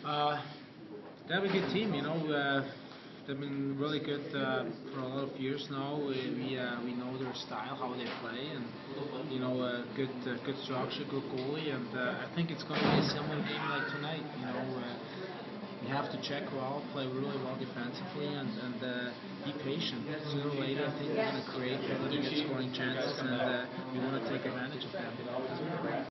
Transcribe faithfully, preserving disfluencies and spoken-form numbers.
Uh, they have a good team, you know. Uh, they've been really good uh, for a lot of years now. We we, uh, we know their style, how they play, and you know, uh, good uh, good structure, good goalie, and uh, I think it's going to be a similar game like tonight. You know, uh, we have to check well, play really well defensively, and and uh, be patient. Sooner or later, I think we're going to create really good scoring chances, and uh, we want to take advantage of them.